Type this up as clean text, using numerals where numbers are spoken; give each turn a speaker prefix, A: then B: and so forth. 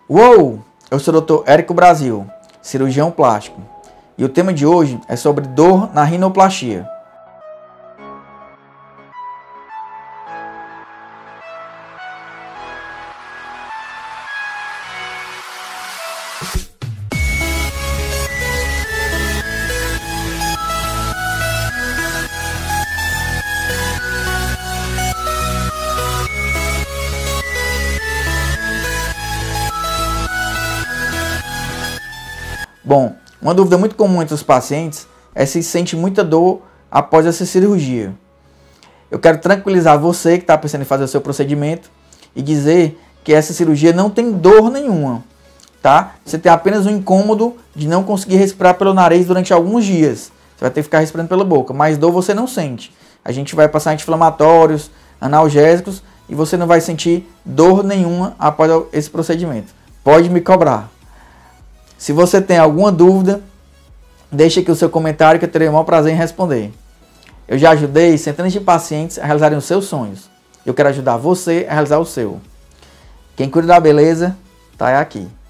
A: Uou! Eu sou o Dr. Érico Brasil, cirurgião plástico, e o tema de hoje é sobre dor na rinoplastia. Bom, uma dúvida muito comum entre os pacientes é se sente muita dor após essa cirurgia. Eu quero tranquilizar você que está pensando em fazer o seu procedimento e dizer que essa cirurgia não tem dor nenhuma, tá? Você tem apenas um incômodo de não conseguir respirar pelo nariz durante alguns dias. Você vai ter que ficar respirando pela boca, mas dor você não sente. A gente vai passar anti-inflamatórios, analgésicos e você não vai sentir dor nenhuma após esse procedimento. Pode me cobrar. Se você tem alguma dúvida, deixe aqui o seu comentário que eu terei o maior prazer em responder. Eu já ajudei centenas de pacientes a realizarem os seus sonhos. Eu quero ajudar você a realizar o seu. Quem cuida da beleza, tá aqui.